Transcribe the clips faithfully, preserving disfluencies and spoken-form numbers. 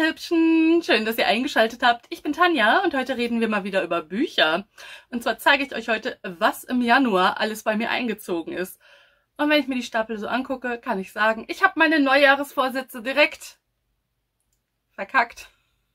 ihr Hübschen, schön, dass ihr eingeschaltet habt. Ich bin Tanja und heute reden wir mal wieder über Bücher. Und zwar zeige ich euch heute, was im Januar alles bei mir eingezogen ist. Und wenn ich mir die Stapel so angucke, kann ich sagen, ich habe meine Neujahresvorsätze direkt verkackt.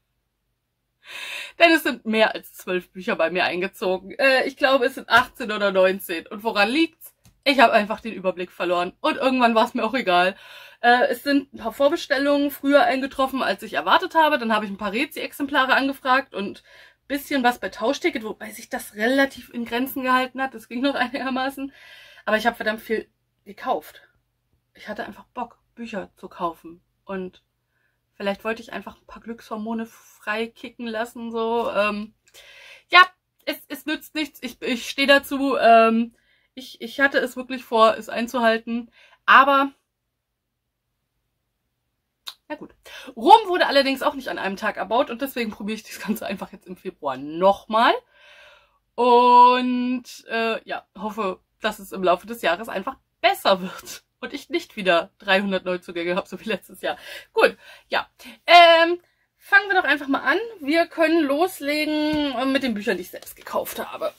Denn es sind mehr als zwölf Bücher bei mir eingezogen. Äh, ich glaube, es sind achtzehn oder neunzehn. Und woran liegt's? Ich habe einfach den Überblick verloren. Und irgendwann war es mir auch egal. Äh, es sind ein paar Vorbestellungen früher eingetroffen, als ich erwartet habe. Dann habe ich ein paar Rezi-Exemplare angefragt und ein bisschen was bei Tauschticket, wobei sich das relativ in Grenzen gehalten hat. Das ging noch einigermaßen. Aber ich habe verdammt viel gekauft. Ich hatte einfach Bock, Bücher zu kaufen. Und vielleicht wollte ich einfach ein paar Glückshormone frei kicken lassen. So, ähm, ja, es, es nützt nichts. Ich, ich stehe dazu. Ähm, ich, ich hatte es wirklich vor, es einzuhalten. Aber na gut. Rom wurde allerdings auch nicht an einem Tag erbaut und deswegen probiere ich das Ganze einfach jetzt im Februar nochmal. Und äh, ja, hoffe, dass es im Laufe des Jahres einfach besser wird und ich nicht wieder dreihundert Neuzugänge habe, so wie letztes Jahr. Gut, ja. Ähm, fangen wir doch einfach mal an. Wir können loslegen mit den Büchern, die ich selbst gekauft habe.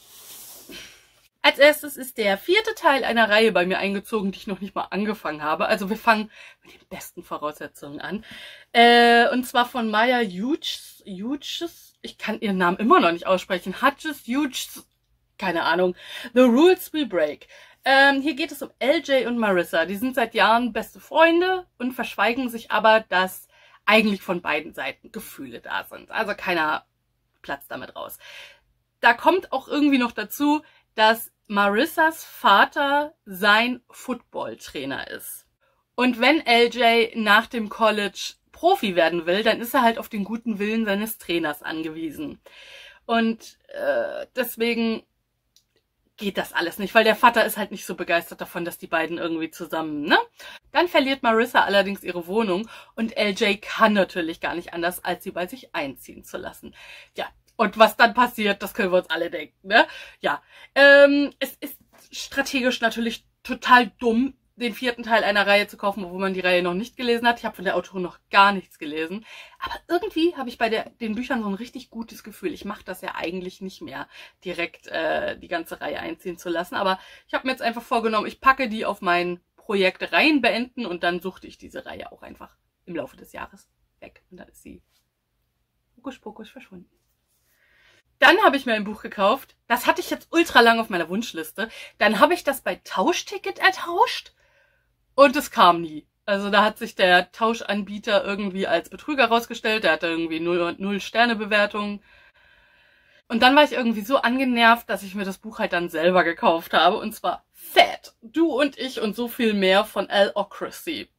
Als erstes ist der vierte Teil einer Reihe bei mir eingezogen, die ich noch nicht mal angefangen habe. Also wir fangen mit den besten Voraussetzungen an. Äh, und zwar von Maya Hughes. Hughes? Ich kann ihren Namen immer noch nicht aussprechen. Hughes, Hughes, keine Ahnung. The Rules We Break. Ähm, hier geht es um L J und Marissa. Die sind seit Jahren beste Freunde und verschweigen sich aber, dass eigentlich von beiden Seiten Gefühle da sind. Also keiner platzt damit raus. Da kommt auch irgendwie noch dazu, dass Marissas Vater sein Footballtrainer ist. Und wenn L J nach dem College Profi werden will, dann ist er halt auf den guten Willen seines Trainers angewiesen. Und äh, deswegen geht das alles nicht, weil der Vater ist halt nicht so begeistert davon, dass die beiden irgendwie zusammen, ne? Dann verliert Marissa allerdings ihre Wohnung und L J kann natürlich gar nicht anders, als sie bei sich einziehen zu lassen. Ja, und was dann passiert, das können wir uns alle denken, ne? Ja, ähm, es ist strategisch natürlich total dumm, den vierten Teil einer Reihe zu kaufen, obwohl man die Reihe noch nicht gelesen hat. Ich habe von der Autorin noch gar nichts gelesen. Aber irgendwie habe ich bei der, den Büchern so ein richtig gutes Gefühl. Ich mache das ja eigentlich nicht mehr, direkt äh, die ganze Reihe einziehen zu lassen. Aber ich habe mir jetzt einfach vorgenommen, ich packe die auf mein Projekt Reihen beenden und dann suchte ich diese Reihe auch einfach im Laufe des Jahres weg. Und dann ist sie hokuspokus verschwunden. Dann habe ich mir ein Buch gekauft. Das hatte ich jetzt ultra lang auf meiner Wunschliste. Dann habe ich das bei Tauschticket ertauscht. Und es kam nie. Also da hat sich der Tauschanbieter irgendwie als Betrüger rausgestellt. Der hatte irgendwie null, null Sterne Bewertung. Und dann war ich irgendwie so angenervt, dass ich mir das Buch halt dann selber gekauft habe. Und zwar Fat, Du und ich und so viel mehr von Allocracy.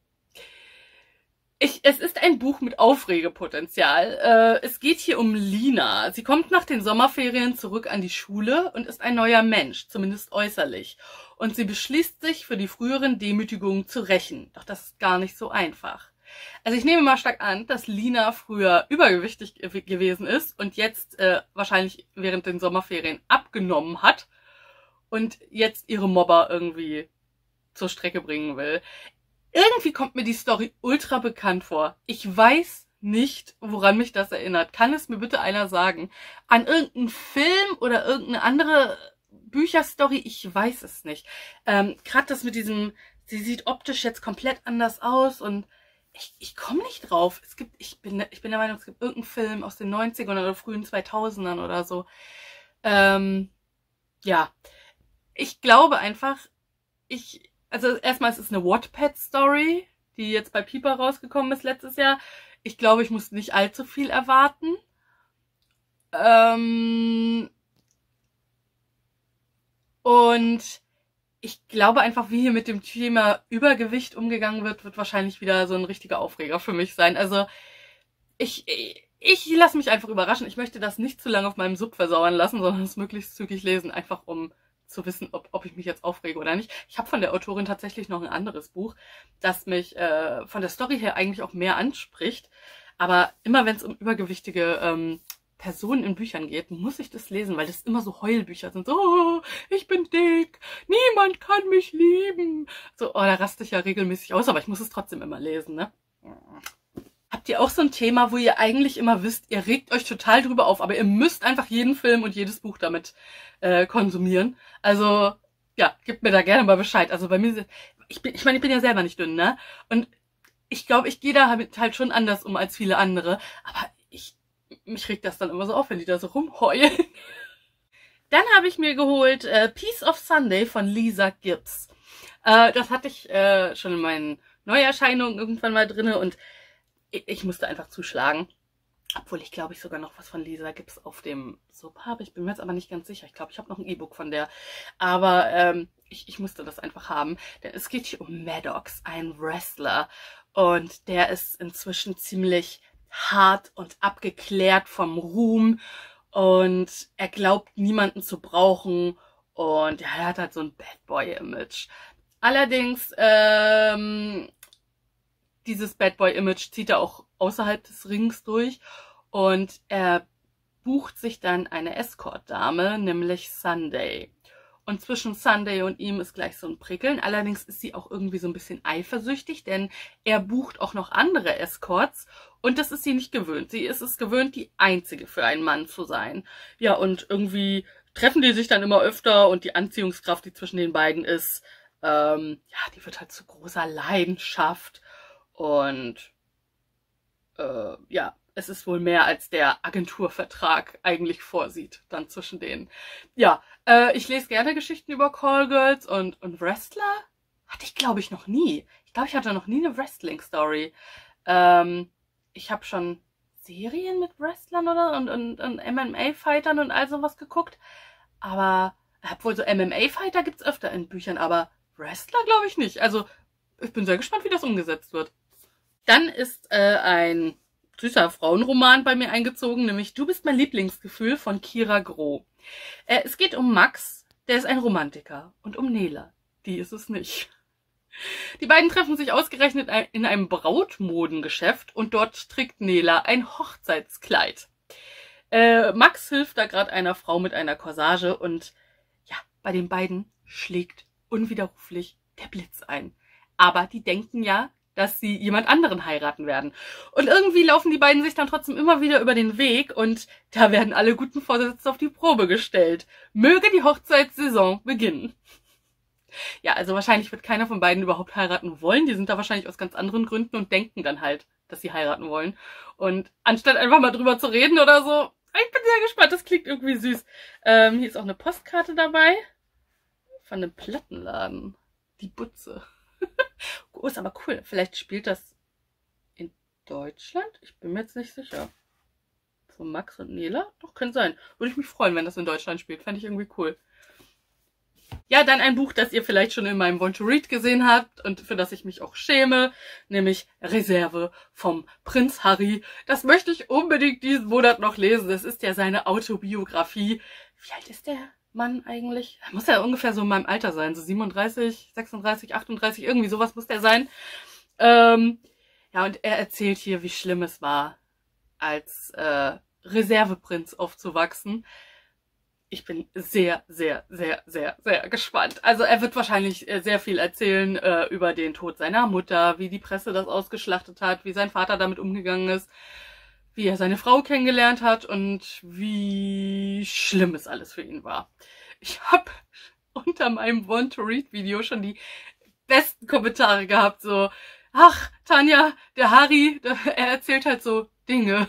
Ich, es ist ein Buch mit Aufregepotenzial. Äh, es geht hier um Lina. Sie kommt nach den Sommerferien zurück an die Schule und ist ein neuer Mensch, zumindest äußerlich. Und sie beschließt sich, für die früheren Demütigungen zu rächen. Doch das ist gar nicht so einfach. Also ich nehme mal stark an, dass Lina früher übergewichtig gewesen ist und jetzt äh, wahrscheinlich während den Sommerferien abgenommen hat und jetzt ihre Mobber irgendwie zur Strecke bringen will. Irgendwie kommt mir die Story ultra bekannt vor. Ich weiß nicht, woran mich das erinnert. Kann es mir bitte einer sagen? An irgendeinen Film oder irgendeine andere Bücherstory? Ich weiß es nicht. Ähm, gerade das mit diesem, sie sieht optisch jetzt komplett anders aus und ich, ich komme nicht drauf. Es gibt, ich bin, ich bin der Meinung, es gibt irgendeinen Film aus den neunzigern oder frühen zweitausendern oder so. Ähm, ja. Ich glaube einfach, ich, Also erstmal, es ist eine Wattpad-Story, die jetzt bei Piper rausgekommen ist letztes Jahr. Ich glaube, ich muss nicht allzu viel erwarten. Ähm und ich glaube einfach, wie hier mit dem Thema Übergewicht umgegangen wird, wird wahrscheinlich wieder so ein richtiger Aufreger für mich sein. Also ich, ich, ich lasse mich einfach überraschen. Ich möchte das nicht zu lange auf meinem Sub versauern lassen, sondern es möglichst zügig lesen, einfach um zu wissen, ob, ob ich mich jetzt aufrege oder nicht. Ich habe von der Autorin tatsächlich noch ein anderes Buch, das mich äh, von der Story her eigentlich auch mehr anspricht. Aber immer wenn es um übergewichtige ähm, Personen in Büchern geht, muss ich das lesen, weil das immer so Heulbücher sind. So, oh, ich bin dick, niemand kann mich lieben. So, oh, da raste ich ja regelmäßig aus, aber ich muss es trotzdem immer lesen, ne? Habt ihr auch so ein Thema, wo ihr eigentlich immer wisst, ihr regt euch total drüber auf, aber ihr müsst einfach jeden Film und jedes Buch damit äh, konsumieren? Also, ja, gebt mir da gerne mal Bescheid. Also bei mir, ich bin, ich meine, ich bin ja selber nicht dünn, ne? Und ich glaube, ich gehe da halt, halt schon anders um als viele andere, aber ich, mich regt das dann immer so auf, wenn die da so rumheulen. Dann habe ich mir geholt äh, Piece of Sunday von Lisa Gibbs. Äh, das hatte ich äh, schon in meinen Neuerscheinungen irgendwann mal drinne und ich, ich musste einfach zuschlagen. Obwohl ich glaube ich sogar noch was von Lisa Gibbs auf dem Sub habe. Ich bin mir jetzt aber nicht ganz sicher. Ich glaube, ich habe noch ein E-Book von der. Aber ähm, ich, ich musste das einfach haben. Denn es geht hier um Maddox, ein Wrestler. Und der ist inzwischen ziemlich hart und abgeklärt vom Ruhm. Und er glaubt, niemanden zu brauchen. Und ja, er hat halt so ein Bad Boy-Image. Allerdings, ähm, dieses Bad Boy-Image zieht er auch außerhalb des Rings durch. Und er bucht sich dann eine Escort-Dame, nämlich Sunday. Und zwischen Sunday und ihm ist gleich so ein Prickeln. Allerdings ist sie auch irgendwie so ein bisschen eifersüchtig, denn er bucht auch noch andere Escorts. Und das ist sie nicht gewöhnt. Sie ist es gewöhnt, die Einzige für einen Mann zu sein. Ja, und irgendwie treffen die sich dann immer öfter und die Anziehungskraft, die zwischen den beiden ist, ähm, ja, die wird halt zu großer Leidenschaft. Und äh, ja, es ist wohl mehr, als der Agenturvertrag eigentlich vorsieht, dann zwischen denen. Ja, äh, ich lese gerne Geschichten über Callgirls und, und Wrestler. Hatte ich, glaube ich, noch nie. Ich glaube, ich hatte noch nie eine Wrestling-Story. Ähm, ich habe schon Serien mit Wrestlern oder und, und, und M M A-Fightern und all sowas geguckt. Aber, obwohl so M M A-Fighter gibt's öfter in Büchern, aber Wrestler glaube ich nicht. Also, ich bin sehr gespannt, wie das umgesetzt wird. Dann ist äh, ein süßer Frauenroman bei mir eingezogen, nämlich Du bist mein Lieblingsgefühl von Kira Groh. Äh, es geht um Max, der ist ein Romantiker, und um Nela, die ist es nicht. Die beiden treffen sich ausgerechnet in einem Brautmodengeschäft und dort trägt Nela ein Hochzeitskleid. Äh, Max hilft da gerade einer Frau mit einer Corsage und ja, bei den beiden schlägt unwiderruflich der Blitz ein. Aber die denken ja, dass sie jemand anderen heiraten werden. Und irgendwie laufen die beiden sich dann trotzdem immer wieder über den Weg und da werden alle guten Vorsätze auf die Probe gestellt. Möge die Hochzeitssaison beginnen. Ja, also wahrscheinlich wird keiner von beiden überhaupt heiraten wollen. Die sind da wahrscheinlich aus ganz anderen Gründen und denken dann halt, dass sie heiraten wollen. Und anstatt einfach mal drüber zu reden oder so, ich bin sehr gespannt, das klingt irgendwie süß. Ähm, hier ist auch eine Postkarte dabei von einem Plattenladen. Die Butze. Oh, ist aber cool. Vielleicht spielt das in Deutschland? Ich bin mir jetzt nicht sicher. Von Max und Nela? Doch, könnte sein. Würde ich mich freuen, wenn das in Deutschland spielt. Fände ich irgendwie cool. Ja, dann ein Buch, das ihr vielleicht schon in meinem Want to Read gesehen habt und für das ich mich auch schäme, nämlich Reserve vom Prinz Harry. Das möchte ich unbedingt diesen Monat noch lesen. Das ist ja seine Autobiografie. Wie alt ist der Mann eigentlich? Er muss ja ungefähr so in meinem Alter sein, so siebenunddreißig, sechsunddreißig, achtunddreißig, irgendwie sowas muss der sein. Ähm, ja, und er erzählt hier, wie schlimm es war, als äh, Reserveprinz aufzuwachsen. Ich bin sehr, sehr, sehr, sehr, sehr gespannt. Also er wird wahrscheinlich sehr viel erzählen äh, über den Tod seiner Mutter, wie die Presse das ausgeschlachtet hat, wie sein Vater damit umgegangen ist, wie er seine Frau kennengelernt hat und wie schlimm es alles für ihn war. Ich habe unter meinem Want to Read Video schon die besten Kommentare gehabt, so, ach, Tanja, der Harry, der, er erzählt halt so Dinge.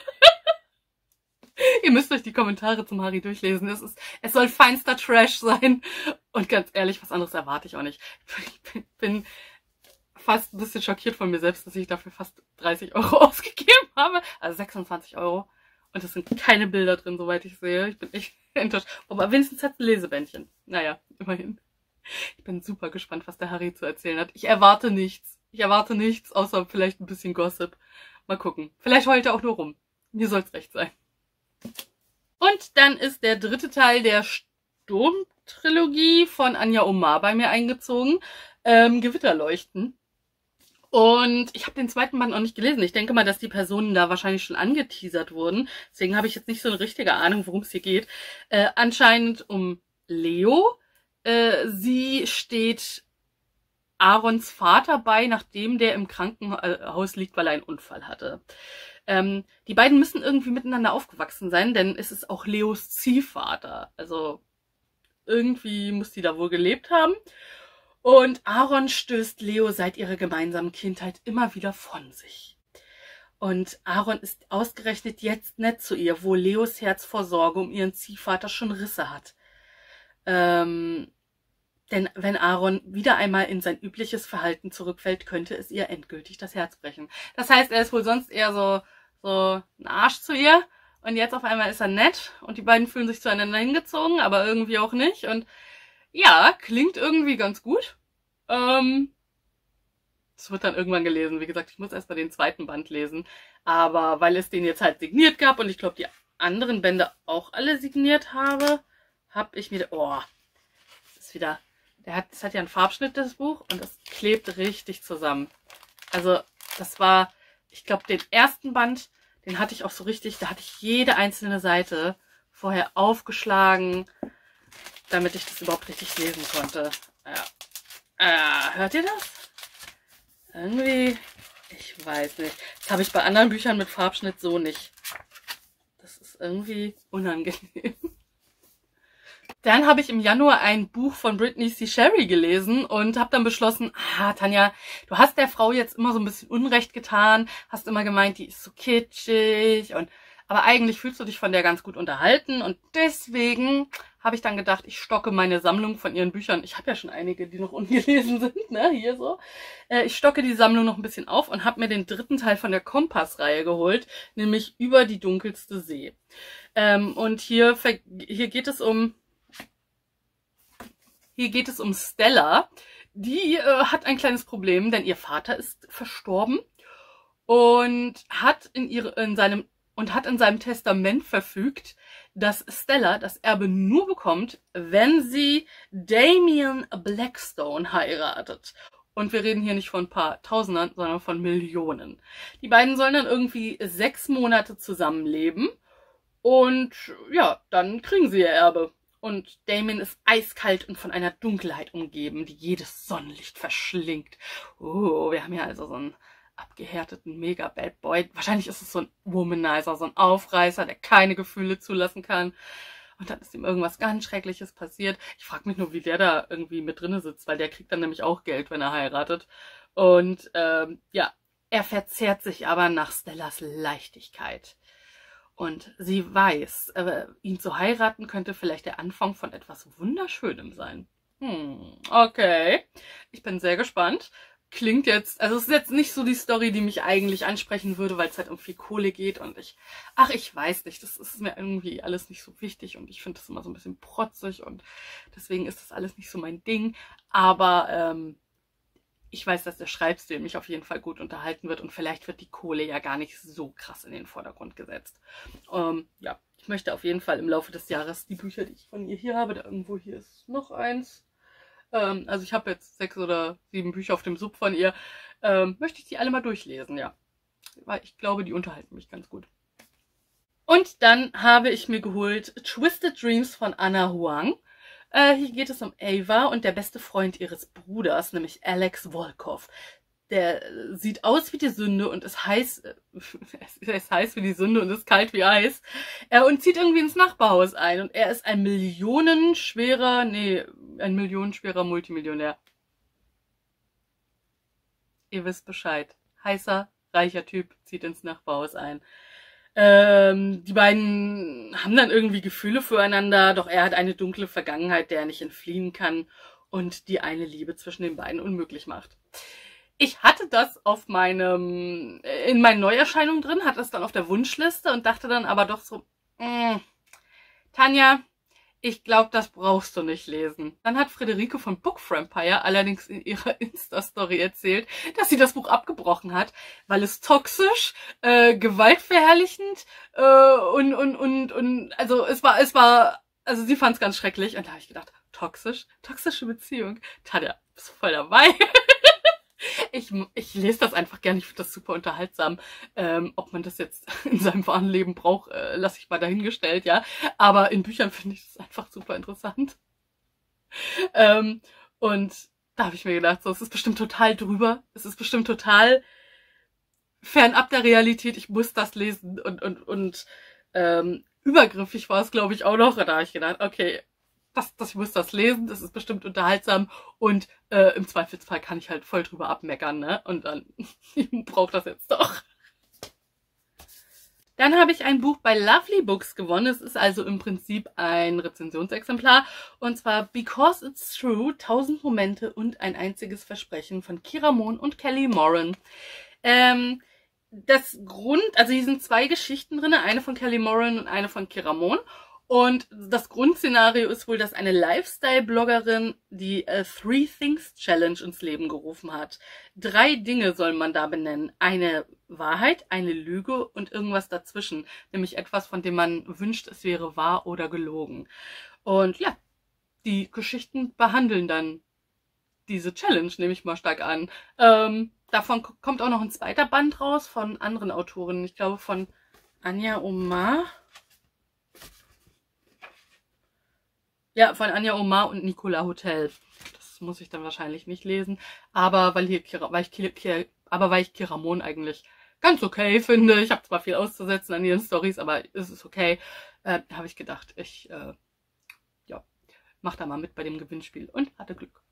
Ihr müsst euch die Kommentare zum Harry durchlesen. Es ist, es soll feinster Trash sein. Und ganz ehrlich, was anderes erwarte ich auch nicht. Ich bin, bin fast ein bisschen schockiert von mir selbst, dass ich dafür fast dreißig Euro ausgegeben habe. Also sechsundzwanzig Euro. Und es sind keine Bilder drin, soweit ich sehe. Ich bin echt enttäuscht. Aber wenigstens hat es ein Lesebändchen. Naja, immerhin. Ich bin super gespannt, was der Harry zu erzählen hat. Ich erwarte nichts. Ich erwarte nichts, außer vielleicht ein bisschen Gossip. Mal gucken. Vielleicht heult er auch nur rum. Mir soll's recht sein. Und dann ist der dritte Teil der Sturmtrilogie von Anja Omar bei mir eingezogen. Ähm, Gewitterleuchten. Und ich habe den zweiten Band noch nicht gelesen. Ich denke mal, dass die Personen da wahrscheinlich schon angeteasert wurden. Deswegen habe ich jetzt nicht so eine richtige Ahnung, worum es hier geht. Äh, anscheinend um Leo. Äh, sie steht Aarons Vater bei, nachdem der im Krankenhaus liegt, weil er einen Unfall hatte. Ähm, die beiden müssen irgendwie miteinander aufgewachsen sein, denn es ist auch Leos Ziehvater. Also irgendwie muss die da wohl gelebt haben. Und Aaron stößt Leo seit ihrer gemeinsamen Kindheit immer wieder von sich. Und Aaron ist ausgerechnet jetzt nett zu ihr, wo Leos Herz vor Sorge um ihren Ziehvater schon Risse hat. Ähm, denn wenn Aaron wieder einmal in sein übliches Verhalten zurückfällt, könnte es ihr endgültig das Herz brechen. Das heißt, er ist wohl sonst eher so, so ein Arsch zu ihr. Und jetzt auf einmal ist er nett und die beiden fühlen sich zueinander hingezogen, aber irgendwie auch nicht. Und ja, klingt irgendwie ganz gut. Ähm, es wird dann irgendwann gelesen. Wie gesagt, ich muss erst mal den zweiten Band lesen. Aber weil es den jetzt halt signiert gab und ich glaube, die anderen Bände auch alle signiert habe, habe ich mir... Oh, das ist wieder... Der hat, das hat ja einen Farbschnitt, das Buch, und das klebt richtig zusammen. Also, das war... Ich glaube, den ersten Band, den hatte ich auch so richtig... Da hatte ich jede einzelne Seite vorher aufgeschlagen, damit ich das überhaupt richtig lesen konnte. Ja. Äh, hört ihr das? Irgendwie, ich weiß nicht. Das habe ich bei anderen Büchern mit Farbschnitt so nicht. Das ist irgendwie unangenehm. Dann habe ich im Januar ein Buch von Brittany C. Sherry gelesen und habe dann beschlossen, ah, Tanja, du hast der Frau jetzt immer so ein bisschen Unrecht getan, hast immer gemeint, die ist so kitschig, und aber eigentlich fühlst du dich von der ganz gut unterhalten, und deswegen habe ich dann gedacht, ich stocke meine Sammlung von ihren Büchern. Ich habe ja schon einige, die noch ungelesen sind, ne, hier so. Äh, ich stocke die Sammlung noch ein bisschen auf und habe mir den dritten Teil von der Kompass-Reihe geholt, nämlich Über die dunkelste See. Ähm, und hier, hier geht es um... Hier geht es um Stella. Die äh, hat ein kleines Problem, denn ihr Vater ist verstorben und hat in ihre, in seinem und hat in seinem Testament verfügt, dass Stella das Erbe nur bekommt, wenn sie Damien Blackstone heiratet. Und wir reden hier nicht von ein paar Tausendern, sondern von Millionen. Die beiden sollen dann irgendwie sechs Monate zusammenleben und ja, dann kriegen sie ihr Erbe. Und Damien ist eiskalt und von einer Dunkelheit umgeben, die jedes Sonnenlicht verschlingt. Oh, wir haben hier also so einen abgehärteten Mega-Bad Boy. Wahrscheinlich ist es so ein Womanizer, so ein Aufreißer, der keine Gefühle zulassen kann. Und dann ist ihm irgendwas ganz Schreckliches passiert. Ich frage mich nur, wie der da irgendwie mit drinne sitzt, weil der kriegt dann nämlich auch Geld, wenn er heiratet. Und ähm, ja, er verzehrt sich aber nach Stellas Leichtigkeit. Und sie weiß, äh, ihn zu heiraten könnte vielleicht der Anfang von etwas Wunderschönem sein. Hm, okay. Ich bin sehr gespannt. Klingt jetzt, also es ist jetzt nicht so die Story, die mich eigentlich ansprechen würde, weil es halt um viel Kohle geht und ich, ach, ich weiß nicht, das ist mir irgendwie alles nicht so wichtig und ich finde das immer so ein bisschen protzig und deswegen ist das alles nicht so mein Ding. Aber ähm, ich weiß, dass der Schreibstil mich auf jeden Fall gut unterhalten wird und vielleicht wird die Kohle ja gar nicht so krass in den Vordergrund gesetzt. Ähm, ja, ich möchte auf jeden Fall im Laufe des Jahres die Bücher, die ich von ihr hier habe, da irgendwo hier ist noch eins. Ähm, also ich habe jetzt sechs oder sieben Bücher auf dem Sub von ihr. Ähm, möchte ich die alle mal durchlesen, ja. Weil ich glaube, die unterhalten mich ganz gut. Und dann habe ich mir geholt Twisted Dreams von Ana Huang. Äh, hier geht es um Ava und der beste Freund ihres Bruders, nämlich Alex Volkov. Der sieht aus wie die Sünde und ist heiß, äh, er ist heiß wie die Sünde und ist kalt wie Eis. Er und zieht irgendwie ins Nachbarhaus ein und er ist ein millionenschwerer, nee, ein millionenschwerer Multimillionär. Ihr wisst Bescheid. Heißer, reicher Typ zieht ins Nachbarhaus ein. Ähm, die beiden haben dann irgendwie Gefühle füreinander, doch er hat eine dunkle Vergangenheit, der er nicht entfliehen kann und die eine Liebe zwischen den beiden unmöglich macht. Ich hatte das auf meinem, in meinen Neuerscheinungen drin, hatte es dann auf der Wunschliste und dachte dann aber doch so, mh, Tanja, ich glaube, das brauchst du nicht lesen. Dann hat Friederike von Book Vampire allerdings in ihrer Insta-Story erzählt, dass sie das Buch abgebrochen hat, weil es toxisch, äh, gewaltverherrlichend äh, und, und, und, und, also es war, es war, also sie fand es ganz schrecklich. Und da habe ich gedacht, toxisch? Toxische Beziehung? Tanja, bist du voll dabei? Ich, ich lese das einfach gerne, ich finde das super unterhaltsam. Ähm, ob man das jetzt in seinem wahren Leben braucht, äh, lasse ich mal dahingestellt, ja. Aber in Büchern finde ich das einfach super interessant. Ähm, und da habe ich mir gedacht, so, es ist bestimmt total drüber. Es ist bestimmt total fernab der Realität. Ich muss das lesen. Und, und, und ähm, übergriffig war es, glaube ich, auch noch. Und da habe ich gedacht, okay, das, das, ich muss das lesen. Das ist bestimmt unterhaltsam. Und äh, im Zweifelsfall kann ich halt voll drüber abmeckern, ne? Und dann, ich brauche das jetzt doch. Dann habe ich ein Buch bei Lovely Books gewonnen. Es ist also im Prinzip ein Rezensionsexemplar. Und zwar Because It's True, tausend Momente und ein einziges Versprechen von Kira Moon und Kelly Moran. Ähm, das Grund, also hier sind zwei Geschichten drin, eine von Kelly Moran und eine von Kira Moon. Und das Grundszenario ist wohl, dass eine Lifestyle-Bloggerin die äh, Three Things Challenge ins Leben gerufen hat. Drei Dinge soll man da benennen. Eine Wahrheit, eine Lüge und irgendwas dazwischen. Nämlich etwas, von dem man wünscht, es wäre wahr oder gelogen. Und ja, die Geschichten behandeln dann diese Challenge, nehme ich mal stark an. Ähm, davon kommt auch noch ein zweiter Band raus von anderen Autorinnen. Ich glaube von Anja Omar. Ja, von Anja Omar und Nicola Hotel. Das muss ich dann wahrscheinlich nicht lesen. Aber weil hier Kira, weil ich Kira, aber weil ich Kira Moon eigentlich ganz okay finde. Ich habe zwar viel auszusetzen an ihren Storys, aber es ist okay. Äh, habe ich gedacht, ich äh, ja, mach da mal mit bei dem Gewinnspiel und hatte Glück.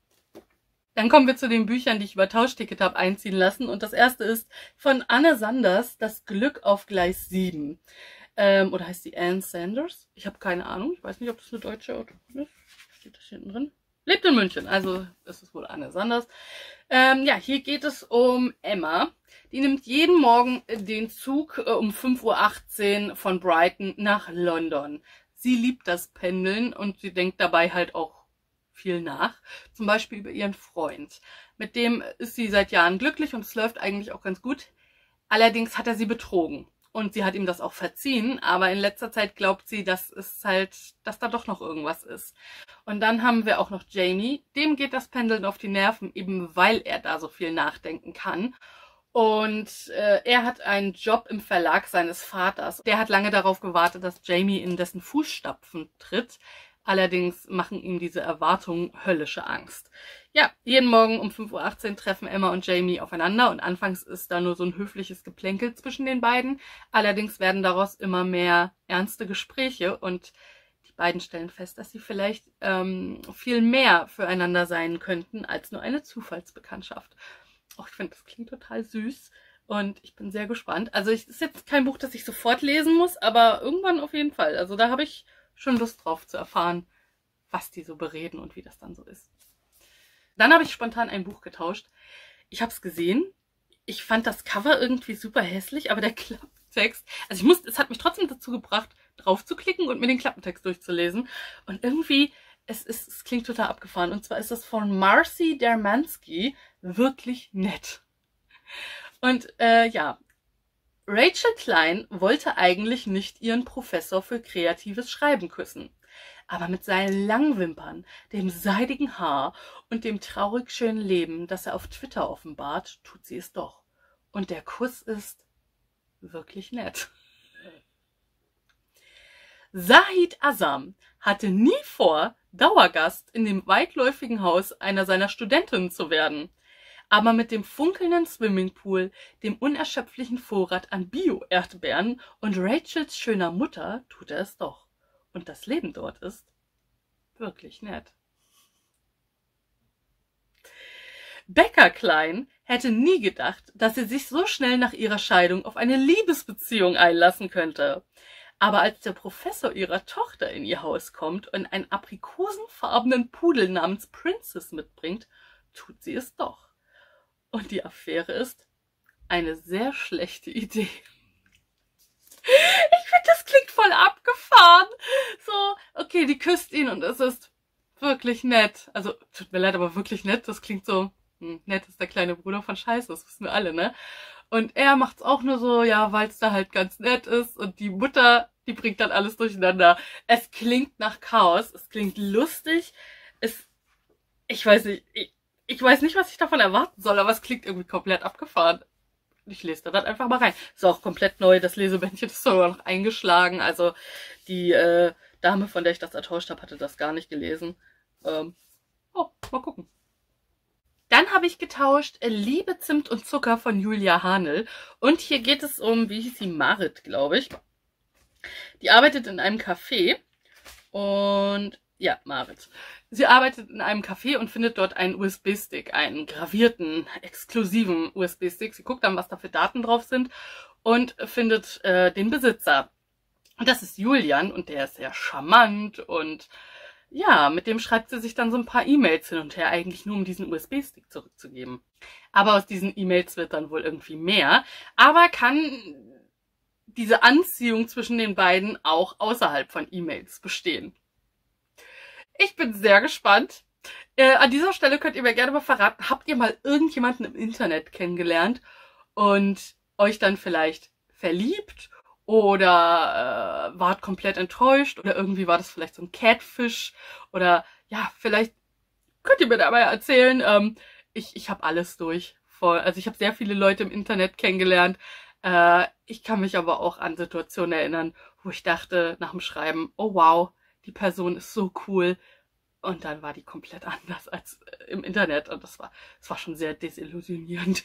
Dann kommen wir zu den Büchern, die ich über Tauschticket habe einziehen lassen. Und das erste ist von Anne Sanders, Das Glück auf Gleis sieben. Ähm, oder heißt die Anne Sanders? Ich habe keine Ahnung. Ich weiß nicht, ob das eine deutsche Autorin ist. Steht das hier hinten drin? Lebt in München, also ist es wohl Anne Sanders. Ähm, ja, hier geht es um Emma. Die nimmt jeden Morgen den Zug äh, um fünf Uhr achtzehn von Brighton nach London. Sie liebt das Pendeln und sie denkt dabei halt auch viel nach. Zum Beispiel über ihren Freund. Mit dem ist sie seit Jahren glücklich und es läuft eigentlich auch ganz gut. Allerdings hat er sie betrogen. Und sie hat ihm das auch verziehen, aber in letzter Zeit glaubt sie, dass es halt, dass da doch noch irgendwas ist. Und dann haben wir auch noch Jamie. Dem geht das Pendeln auf die Nerven, eben weil er da so viel nachdenken kann. Und äh, er hat einen Job im Verlag seines Vaters. Der hat lange darauf gewartet, dass Jamie in dessen Fußstapfen tritt. Allerdings machen ihm diese Erwartungen höllische Angst. Ja, jeden Morgen um fünf Uhr achtzehn treffen Emma und Jamie aufeinander und anfangs ist da nur so ein höfliches Geplänkel zwischen den beiden. Allerdings werden daraus immer mehr ernste Gespräche und die beiden stellen fest, dass sie vielleicht ähm, viel mehr füreinander sein könnten als nur eine Zufallsbekanntschaft. Och, ich finde, das klingt total süß und ich bin sehr gespannt. Also es ist jetzt kein Buch, das ich sofort lesen muss, aber irgendwann auf jeden Fall. Also da habe ich schon Lust drauf zu erfahren, was die so bereden und wie das dann so ist. Dann habe ich spontan ein Buch getauscht. Ich habe es gesehen. Ich fand das Cover irgendwie super hässlich, aber der Klappentext, also ich muss, es hat mich trotzdem dazu gebracht, drauf zu klicken und mir den Klappentext durchzulesen. Und irgendwie, es, ist, es klingt total abgefahren. Und zwar ist das von Marcy Dermansky, wirklich nett. Und äh, ja, Rachel Klein wollte eigentlich nicht ihren Professor für kreatives Schreiben küssen. Aber mit seinen langen Wimpern, dem seidigen Haar und dem traurig schönen Leben, das er auf Twitter offenbart, tut sie es doch. Und der Kuss ist wirklich nett. Zahid Azam hatte nie vor, Dauergast in dem weitläufigen Haus einer seiner Studentinnen zu werden. Aber mit dem funkelnden Swimmingpool, dem unerschöpflichen Vorrat an Bio-Erdbeeren und Rachels schöner Mutter tut er es doch. Und das Leben dort ist wirklich nett. Becca Klein hätte nie gedacht, dass sie sich so schnell nach ihrer Scheidung auf eine Liebesbeziehung einlassen könnte. Aber als der Professor ihrer Tochter in ihr Haus kommt und einen aprikosenfarbenen Pudel namens Princess mitbringt, tut sie es doch. Und die Affäre ist eine sehr schlechte Idee. Ich finde, das klingt voll abgefahren. So, okay, die küsst ihn und es ist wirklich nett. Also, tut mir leid, aber wirklich nett. Das klingt so, hm, nett ist der kleine Bruder von Scheiße, das wissen wir alle, ne? Und er macht's auch nur so, ja, weil es da halt ganz nett ist. Und die Mutter, die bringt dann alles durcheinander. Es klingt nach Chaos, es klingt lustig. Es, ich weiß nicht, ich, ich weiß nicht, was ich davon erwarten soll, aber es klingt irgendwie komplett abgefahren. Ich lese da dann einfach mal rein. Ist auch komplett neu, das Lesebändchen ist sogar noch eingeschlagen. Also die äh, Dame, von der ich das ertauscht habe, hatte das gar nicht gelesen. Ähm, oh, mal gucken. Dann habe ich getauscht äh, Liebe, Zimt und Zucker von Julia Hahnel. Und hier geht es um, wie hieß sie, Marit, glaube ich. Die arbeitet in einem Café. Und ja, Marit. Sie arbeitet in einem Café und findet dort einen U S B-Stick, einen gravierten, exklusiven U S B-Stick. Sie guckt dann, was da für Daten drauf sind und findet äh, den Besitzer. Und das ist Julian und der ist sehr charmant und ja, mit dem schreibt sie sich dann so ein paar E-Mails hin und her, eigentlich nur um diesen U S B-Stick zurückzugeben. Aber aus diesen E-Mails wird dann wohl irgendwie mehr. Aber kann diese Anziehung zwischen den beiden auch außerhalb von E-Mails bestehen? Ich bin sehr gespannt. Äh, an dieser Stelle könnt ihr mir gerne mal verraten, habt ihr mal irgendjemanden im Internet kennengelernt und euch dann vielleicht verliebt oder äh, wart komplett enttäuscht oder irgendwie war das vielleicht so ein Catfish oder ja, vielleicht könnt ihr mir dabei erzählen. Ähm, ich ich habe alles durch. Voll. Also ich habe sehr viele Leute im Internet kennengelernt. Äh, ich kann mich aber auch an Situationen erinnern, wo ich dachte nach dem Schreiben, oh wow, die Person ist so cool. Und dann war die komplett anders als im Internet. Und das war, das war schon sehr desillusionierend.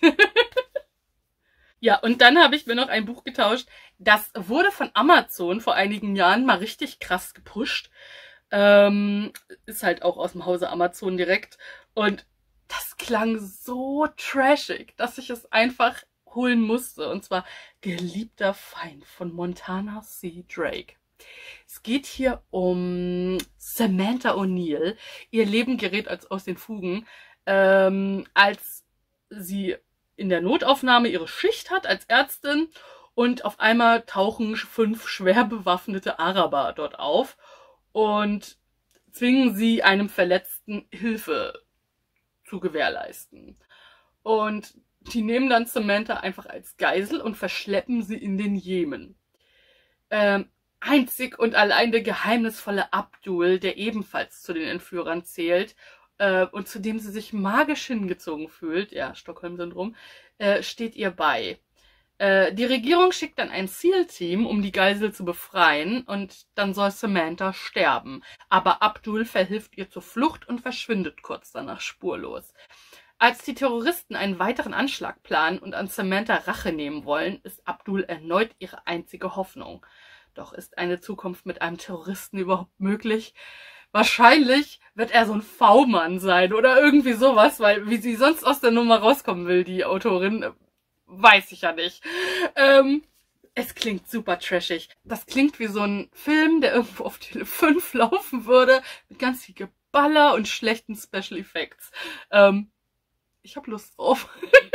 Ja, und dann habe ich mir noch ein Buch getauscht. Das wurde von Amazon vor einigen Jahren mal richtig krass gepusht. Ähm, ist halt auch aus dem Hause Amazon direkt. Und das klang so trashig, dass ich es einfach holen musste. Und zwar Geliebter Feind von Montana C. Drake. Es geht hier um Samantha O'Neill. Ihr Leben gerät als aus den Fugen, ähm, als sie in der Notaufnahme ihre Schicht hat als Ärztin und auf einmal tauchen fünf schwer bewaffnete Araber dort auf und zwingen sie einem Verletzten Hilfe zu gewährleisten. Und die nehmen dann Samantha einfach als Geisel und verschleppen sie in den Jemen. Ähm, einzig und allein der geheimnisvolle Abdul, der ebenfalls zu den Entführern zählt äh, und zu dem sie sich magisch hingezogen fühlt, ja, Stockholm-Syndrom, äh, steht ihr bei. Äh, die Regierung schickt dann ein SEAL-Team, um die Geisel zu befreien und dann soll Samantha sterben. Aber Abdul verhilft ihr zur Flucht und verschwindet kurz danach spurlos. Als die Terroristen einen weiteren Anschlag planen und an Samantha Rache nehmen wollen, ist Abdul erneut ihre einzige Hoffnung. Doch ist eine Zukunft mit einem Terroristen überhaupt möglich? Wahrscheinlich wird er so ein V-Mann sein oder irgendwie sowas, weil wie sie sonst aus der Nummer rauskommen will, die Autorin, weiß ich ja nicht. Ähm, es klingt super trashig. Das klingt wie so ein Film, der irgendwo auf Tele fünf laufen würde, mit ganz viel Geballer und schlechten Special Effects. Ähm, ich hab Lust drauf.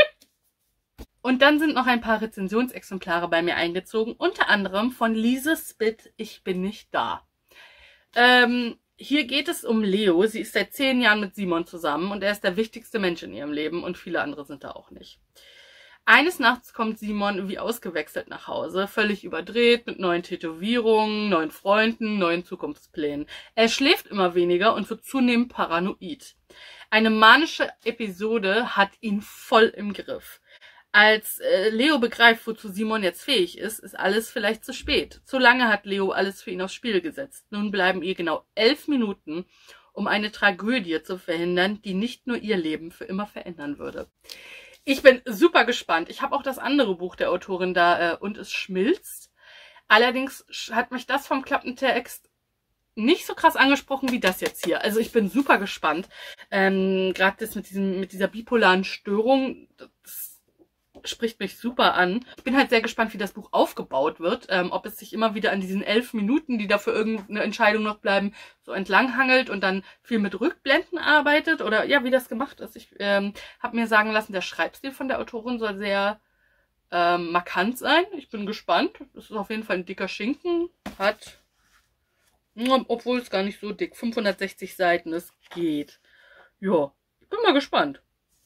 Und dann sind noch ein paar Rezensionsexemplare bei mir eingezogen, unter anderem von Lise Spitt, Ich bin nicht da. Ähm, hier geht es um Leo. Sie ist seit zehn Jahren mit Simon zusammen und er ist der wichtigste Mensch in ihrem Leben und viele andere sind da auch nicht. Eines Nachts kommt Simon wie ausgewechselt nach Hause, völlig überdreht, mit neuen Tätowierungen, neuen Freunden, neuen Zukunftsplänen. Er schläft immer weniger und wird zunehmend paranoid. Eine manische Episode hat ihn voll im Griff. Als äh, Leo begreift, wozu Simon jetzt fähig ist, ist alles vielleicht zu spät. Zu lange hat Leo alles für ihn aufs Spiel gesetzt. Nun bleiben ihr genau elf Minuten, um eine Tragödie zu verhindern, die nicht nur ihr Leben für immer verändern würde. Ich bin super gespannt. Ich habe auch das andere Buch der Autorin da, äh, Und es schmilzt. Allerdings hat mich das vom Klappentext nicht so krass angesprochen wie das jetzt hier. Also ich bin super gespannt. Ähm, gerade das mit diesem, mit dieser bipolaren Störung, das spricht mich super an. Ich bin halt sehr gespannt, wie das Buch aufgebaut wird. Ähm, ob es sich immer wieder an diesen elf Minuten, die da für irgendeine Entscheidung noch bleiben, so entlanghangelt und dann viel mit Rückblenden arbeitet oder ja, wie das gemacht ist. Ich ähm, habe mir sagen lassen, der Schreibstil von der Autorin soll sehr ähm, markant sein. Ich bin gespannt. Das ist auf jeden Fall ein dicker Schinken. Hat, obwohl es gar nicht so dick, fünfhundertsechzig Seiten, es geht. Ja, ich bin mal gespannt.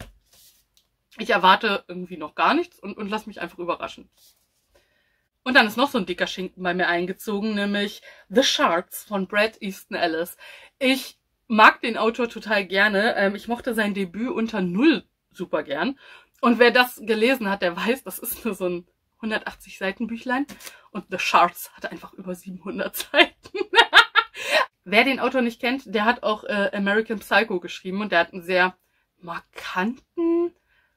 Ich erwarte irgendwie noch gar nichts und, und lass mich einfach überraschen. Und dann ist noch so ein dicker Schinken bei mir eingezogen, nämlich The Sharks von Bret Easton Ellis. Ich mag den Autor total gerne. Ähm, ich mochte sein Debüt Unter Null super gern. Und wer das gelesen hat, der weiß, das ist nur so ein hundertachtzig Seiten Büchlein. Und The Sharks hat einfach über siebenhundert Seiten. Wer den Autor nicht kennt, der hat auch äh, American Psycho geschrieben und der hat einen sehr markanten,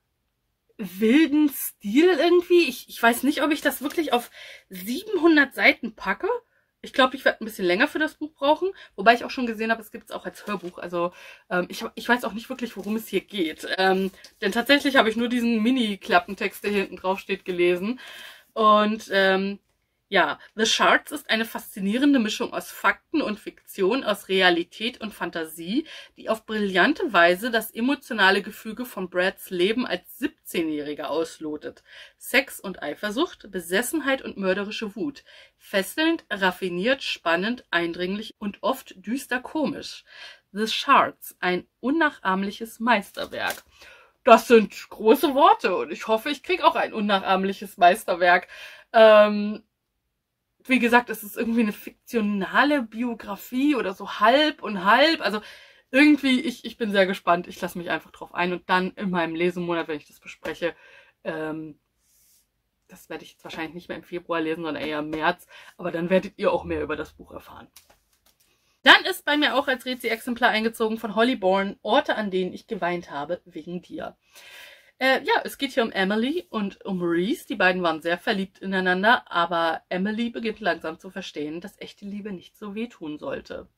wilden Stil irgendwie. Ich, ich weiß nicht, ob ich das wirklich auf siebenhundert Seiten packe. Ich glaube, ich werde ein bisschen länger für das Buch brauchen, wobei ich auch schon gesehen habe, es gibt es auch als Hörbuch. Also ähm, ich, ich weiß auch nicht wirklich, worum es hier geht. Ähm, denn tatsächlich habe ich nur diesen Mini-Klappentext, der hier hinten drauf steht, gelesen. Und ähm, ja, The Shards ist eine faszinierende Mischung aus Fakten und Fiktion, aus Realität und Fantasie, die auf brillante Weise das emotionale Gefüge von Brads Leben als siebzehnjähriger auslotet. Sex und Eifersucht, Besessenheit und mörderische Wut. Fesselnd, raffiniert, spannend, eindringlich und oft düster komisch. The Shards, ein unnachahmliches Meisterwerk. Das sind große Worte und ich hoffe, ich kriege auch ein unnachahmliches Meisterwerk. Ähm, Wie gesagt, es ist irgendwie eine fiktionale Biografie oder so halb und halb. Also irgendwie, ich, ich bin sehr gespannt. Ich lasse mich einfach drauf ein. Und dann in meinem Lesemonat, wenn ich das bespreche, ähm, das werde ich jetzt wahrscheinlich nicht mehr im Februar lesen, sondern eher im März. Aber dann werdet ihr auch mehr über das Buch erfahren. Dann ist bei mir auch als Rezi-Exemplar eingezogen von Holly Bourne Orte, an denen ich geweint habe, wegen dir. Äh, ja, es geht hier um Emily und um Reese. Die beiden waren sehr verliebt ineinander, aber Emily beginnt langsam zu verstehen, dass echte Liebe nicht so wehtun sollte.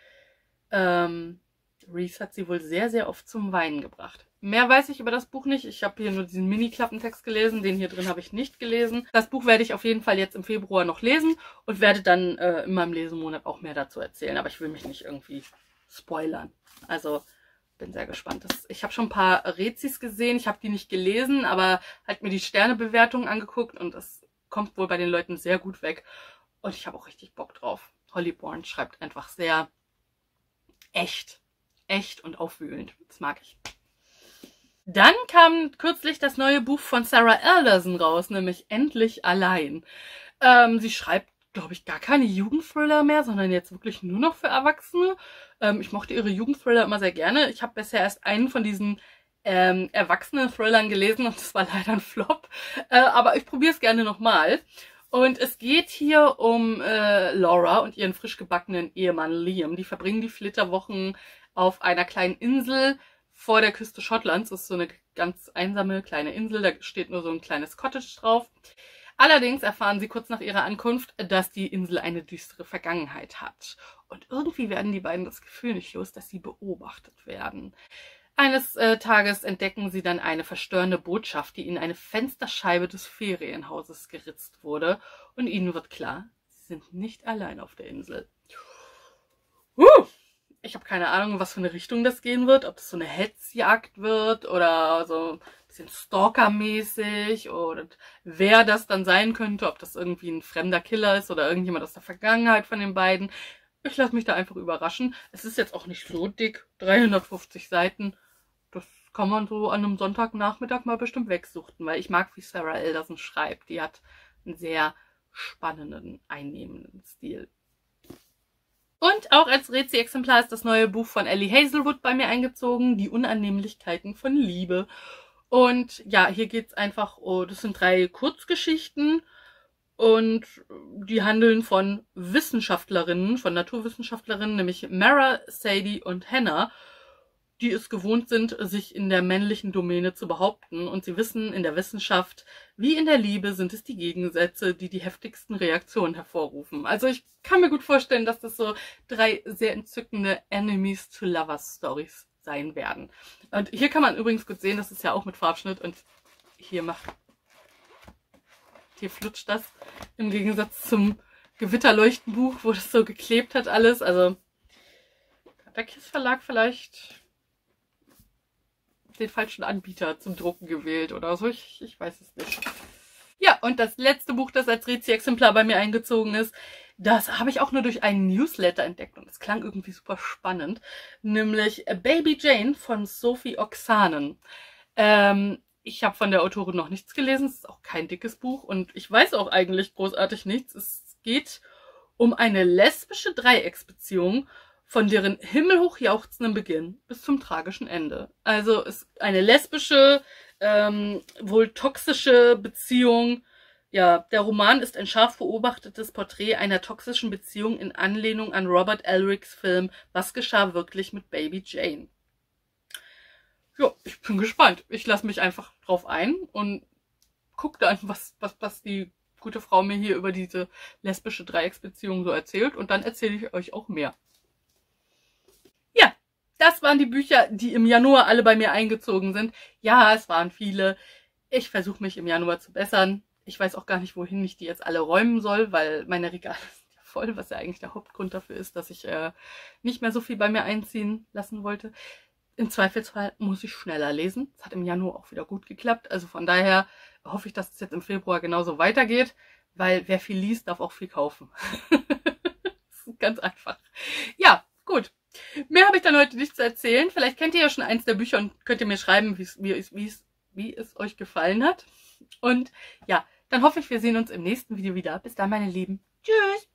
Ähm, Reese hat sie wohl sehr, sehr oft zum Weinen gebracht. Mehr weiß ich über das Buch nicht. Ich habe hier nur diesen Mini-Klappentext gelesen. Den hier drin habe ich nicht gelesen. Das Buch werde ich auf jeden Fall jetzt im Februar noch lesen und werde dann äh, in meinem Lesemonat auch mehr dazu erzählen. Aber ich will mich nicht irgendwie spoilern. Also bin sehr gespannt. Das, ich habe schon ein paar Rezis gesehen. Ich habe die nicht gelesen, aber halt mir die Sternebewertungen angeguckt und das kommt wohl bei den Leuten sehr gut weg. Und ich habe auch richtig Bock drauf. Holly Bourne schreibt einfach sehr echt. Echt und aufwühlend. Das mag ich. Dann kam kürzlich das neue Buch von Sarah Alderson raus, nämlich Endlich allein. Ähm, sie schreibt, glaube ich, gar keine Jugendthriller mehr, sondern jetzt wirklich nur noch für Erwachsene. Ähm, ich mochte ihre Jugendthriller immer sehr gerne. Ich habe bisher erst einen von diesen ähm, Erwachsenen-Thrillern gelesen und das war leider ein Flop. Äh, aber ich probiere es gerne nochmal. Und es geht hier um äh, Laura und ihren frisch gebackenen Ehemann Liam. Die verbringen die Flitterwochen auf einer kleinen Insel vor der Küste Schottlands. Das ist so eine ganz einsame kleine Insel, da steht nur so ein kleines Cottage drauf. Allerdings erfahren sie kurz nach ihrer Ankunft, dass die Insel eine düstere Vergangenheit hat. Und irgendwie werden die beiden das Gefühl nicht los, dass sie beobachtet werden. Eines äh, Tages entdecken sie dann eine verstörende Botschaft, die in eine Fensterscheibe des Ferienhauses geritzt wurde. Und ihnen wird klar, sie sind nicht allein auf der Insel. Uh! Ich habe keine Ahnung, was für eine Richtung das gehen wird. Ob das so eine Hetzjagd wird oder so ein bisschen Stalker-mäßig oder wer das dann sein könnte. Ob das irgendwie ein fremder Killer ist oder irgendjemand aus der Vergangenheit von den beiden. Ich lasse mich da einfach überraschen. Es ist jetzt auch nicht so dick. dreihundertfünfzig Seiten. Das kann man so an einem Sonntagnachmittag mal bestimmt wegsuchten, weil ich mag, wie Sarah Alderson schreibt. Die hat einen sehr spannenden, einnehmenden Stil. Und auch als Rezi-Exemplar ist das neue Buch von Ellie Hazelwood bei mir eingezogen, Die Unannehmlichkeiten von Liebe. Und ja, hier geht es einfach, oh, das sind drei Kurzgeschichten und die handeln von Wissenschaftlerinnen, von Naturwissenschaftlerinnen, nämlich Mara, Sadie und Hannah, die es gewohnt sind, sich in der männlichen Domäne zu behaupten. Und sie wissen, in der Wissenschaft wie in der Liebe sind es die Gegensätze, die die heftigsten Reaktionen hervorrufen. Also ich kann mir gut vorstellen, dass das so drei sehr entzückende Enemies to Lovers Stories sein werden. Und hier kann man übrigens gut sehen, das ist ja auch mit Farbschnitt und hier macht, hier flutscht das im Gegensatz zum Gewitterleuchtenbuch, wo das so geklebt hat alles. Also hat der Kiss Verlag vielleicht den falschen Anbieter zum Drucken gewählt oder so. Ich, ich weiß es nicht. Ja, und das letzte Buch, das als Rezi-Exemplar bei mir eingezogen ist, das habe ich auch nur durch einen Newsletter entdeckt und es klang irgendwie super spannend, nämlich Baby Jane von Sophie Oksanen. Ähm, ich habe von der Autorin noch nichts gelesen, es ist auch kein dickes Buch und ich weiß auch eigentlich großartig nichts. Es geht um eine lesbische Dreiecksbeziehung, von deren himmelhoch jauchzendem Beginn bis zum tragischen Ende. Also es ist eine lesbische, ähm, wohl toxische Beziehung. Ja, der Roman ist ein scharf beobachtetes Porträt einer toxischen Beziehung in Anlehnung an Robert Elricks Film Was geschah wirklich mit Baby Jane. ja, ich bin gespannt. Ich lasse mich einfach drauf ein und gucke dann, was, was, was die gute Frau mir hier über diese lesbische Dreiecksbeziehung so erzählt. Und dann erzähle ich euch auch mehr. Ja, das waren die Bücher, die im Januar alle bei mir eingezogen sind. Ja, es waren viele. Ich versuche mich im Januar zu bessern. Ich weiß auch gar nicht, wohin ich die jetzt alle räumen soll, weil meine Regale sind ja voll, was ja eigentlich der Hauptgrund dafür ist, dass ich äh, nicht mehr so viel bei mir einziehen lassen wollte. Im Zweifelsfall muss ich schneller lesen. Es hat im Januar auch wieder gut geklappt. Also von daher hoffe ich, dass es jetzt im Februar genauso weitergeht, weil wer viel liest, darf auch viel kaufen. Das ist ganz einfach. Ja, gut. Mehr habe ich dann heute nicht zu erzählen. Vielleicht kennt ihr ja schon eins der Bücher und könnt ihr mir schreiben, wie es, wie es, wie es, wie es euch gefallen hat. Und ja, dann hoffe ich, wir sehen uns im nächsten Video wieder. Bis dann, meine Lieben. Tschüss!